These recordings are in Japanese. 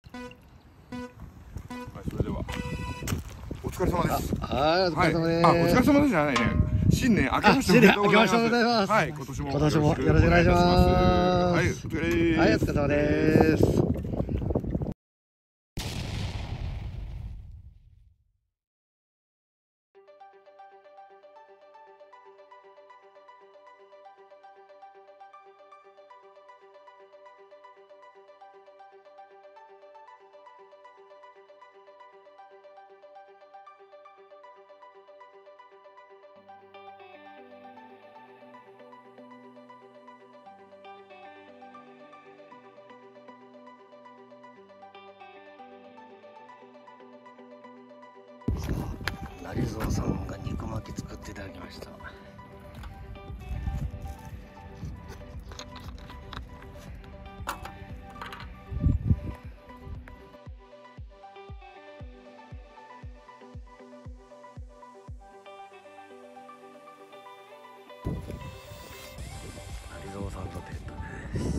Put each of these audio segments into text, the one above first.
それではお疲れ様です。 はい、お疲れ様です。 お疲れ様ですじゃないね。新年明けましておめでとうございます。はい、今年もよろしくお願いします。はい、お疲れ。 はい、お疲れ様です。成蔵さんが肉巻き作っていただきました。成蔵さんとテントです。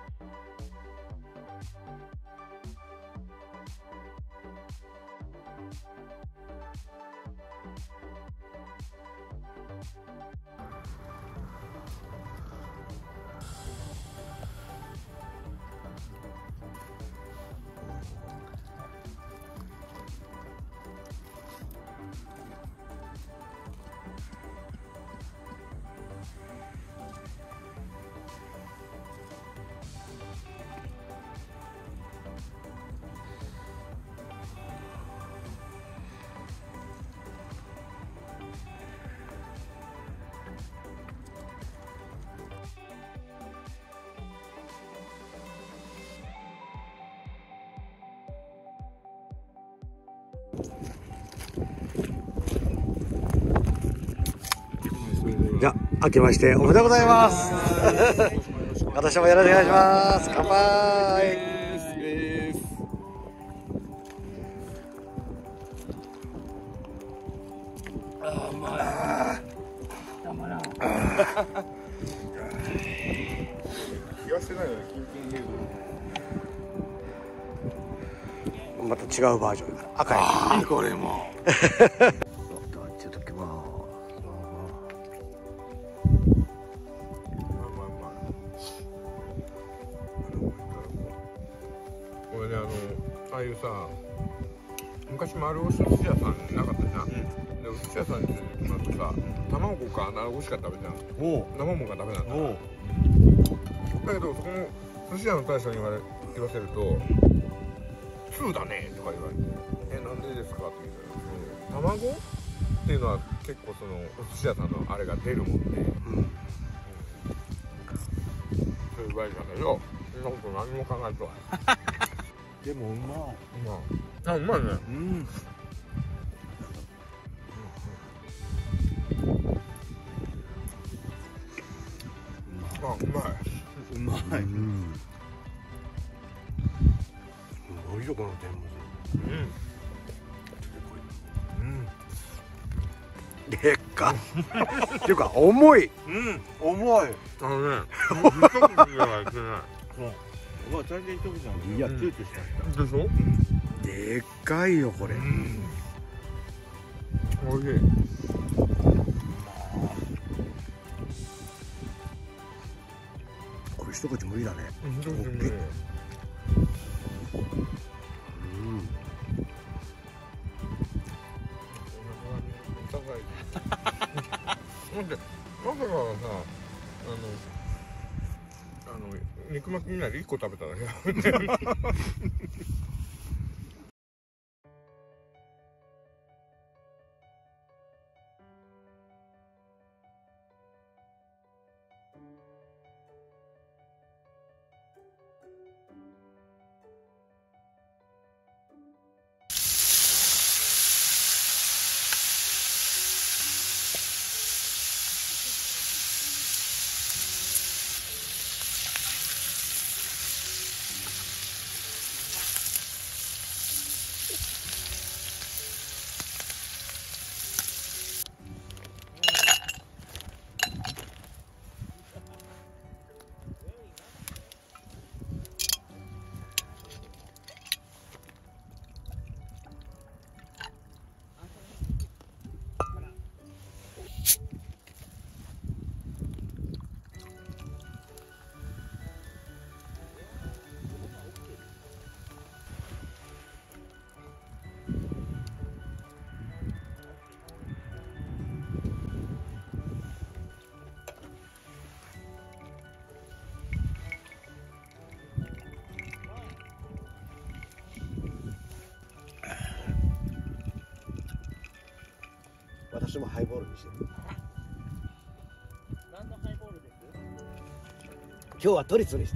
じゃあ、明けましておめでとうございます。今年もよろしくお願いします。乾杯。また違うバージョンだ。赤い。これも。ちょっときます。 これね、ああいうさ、昔丸尾寿司屋さんなかったじゃん。で、お寿司屋さんになるとさ、卵か穴子しか食べじゃん。生もんがダメなんだ。だけど、そこの寿司屋の大将に言わせると、2だねとか言われて、なんでですかって言うから、卵っていうのは結構そのお寿司屋さんのあれが出るもんで、そういう場合なんだけど、そんなこと何も考えとは。 でもうまい。 あ、うまいね。あ、うまい。 うまい。すごいよこの天むす。でっか。っていうか重い。重い。 ね、一口ではいけない。 うわ、最近一口なんだ。いや、躊躇しました。 でしょ？ でっかいよこれ。 おいしい。 これ一口無理だね。 一口無理。まさかはさ、肉巻きみんなで1個食べただけ。 してもハイボールにしてる。 何のハイボールです？ 今日はトリスにした。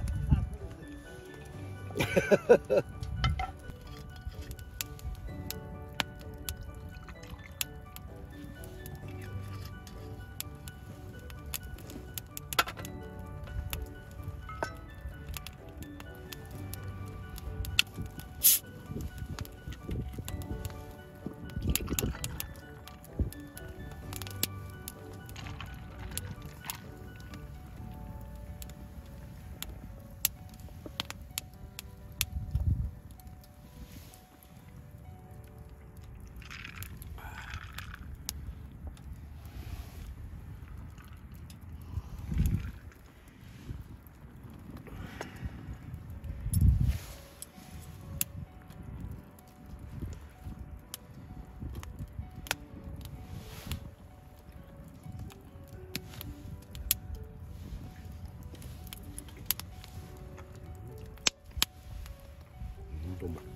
うまい。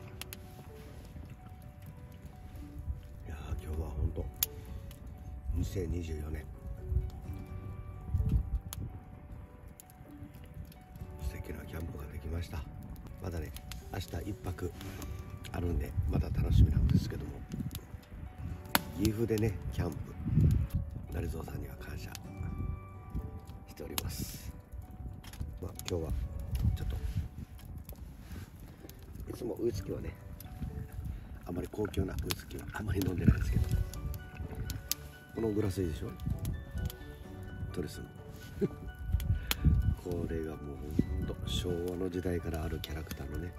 いや今日は本当2024年素敵なキャンプができました。まだね明日1泊あるんでまだ楽しみなんですけども、岐阜でねキャンプ、成蔵さんには感謝しております。まあ今日はちょっといつもウイスキーはねあまり高級なウイスキーはあまり飲んでないんですけど、このグラスいいでしょ、トリスのこれがもうほんと昭和の時代からあるキャラクターのね、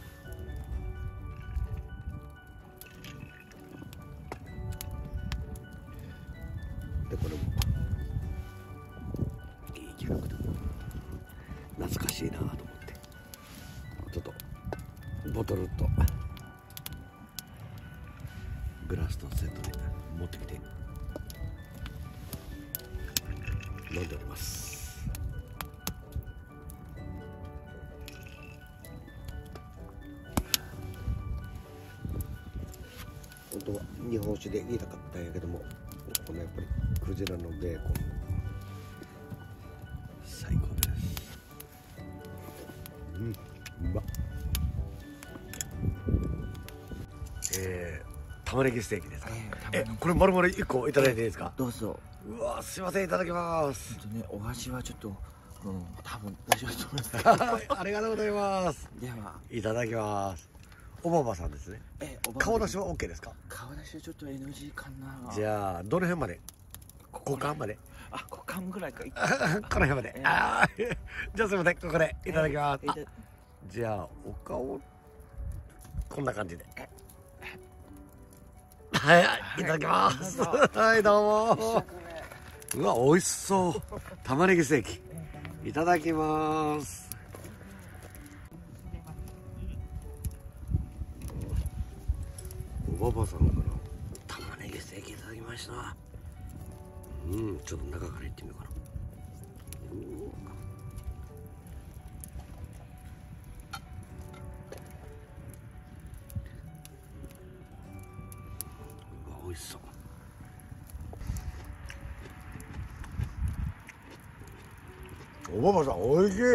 でこれもいいキャラクター、懐かしいなと思ってちょっとボトルとグラスとセットで持ってきて飲んでおります。本当は日本酒で言いたかったんやけども、このやっぱりクジラのベーコン最高です。うまっ。玉ねぎステーキです。これ丸々1個いただいていいですか？ どうぞ。 うわすいません、いただきます。 ね、お味はちょっと、多分大丈夫だと思います。 ありがとうございます。 では、 いただきます。おばばさんですね。顔出しは OK ですか？ 顔出しはちょっと NG かな。 じゃあどの辺まで？股間まで？ あ、股間ぐらいか。この辺まで。じゃあすいません、ここでいただきます。じゃあお顔こんな感じで。はい、いただきます。はい、どうも。うわ、美味しそう。玉ねぎステーキ。いただきます。おばばさんから玉ねぎステーキいただきました。ちょっと中からいってみようかな。美味しそう。おばばさん美味しい。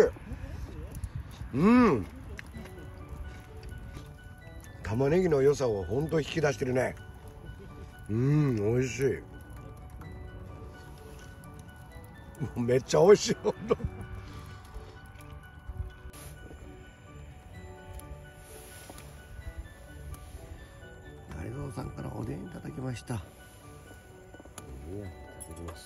玉ねぎの良さを本当引き出してるね。美味しい。めっちゃ美味しい。本当。成蔵さんからおでんいただきました。いただきます。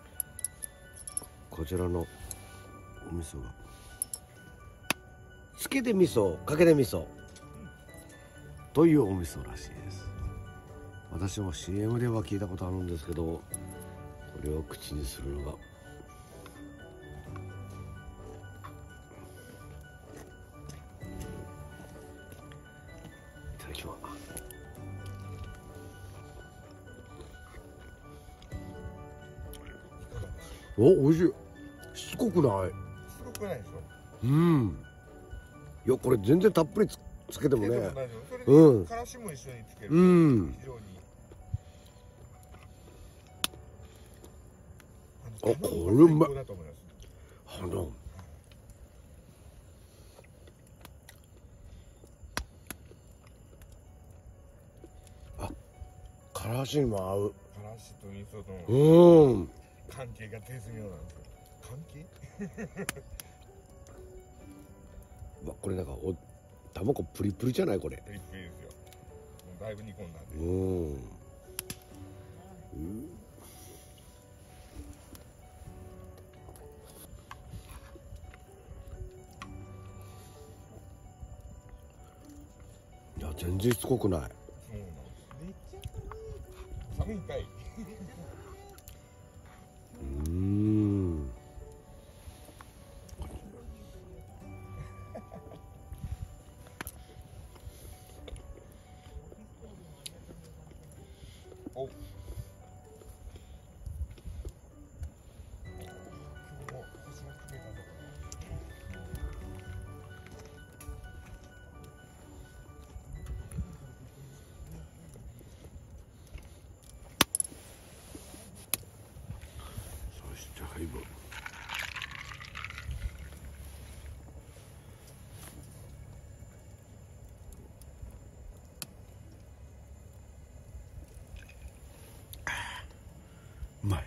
こちらのお味噌がつけで味噌、かけで味噌というお味噌らしいです。私も CM では聞いたことあるんですけど、これを口にするのがいただきます。お、美味しい。しつこくない。 しつこくないでしょ。 いや、これ全然たっぷりつけてもね。 からしも一緒につける。非常に。 これうまい。 だと思います。 からしにも合う。 からしと味噌と関係が絶妙なんですよ。関係？ これなんか卵プリプリじゃないこれ。 プリプリですよ。もうだいぶ煮込んだんで。 いや全然しつこくない。 そうなんです。寒いかい。お。 そしてハイボール。うまい。